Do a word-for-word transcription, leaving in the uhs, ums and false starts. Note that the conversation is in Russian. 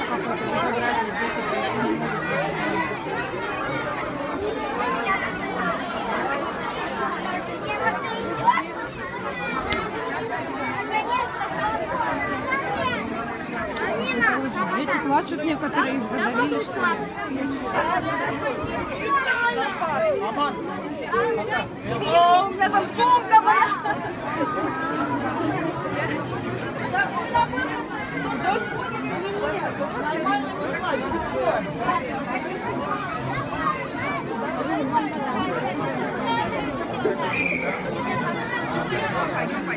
какой-то безобразие, дети поэтому не могут Боже, дети плачут некоторые, их задавили, что ли? О, у меня там сумка была. Нормально не плачет.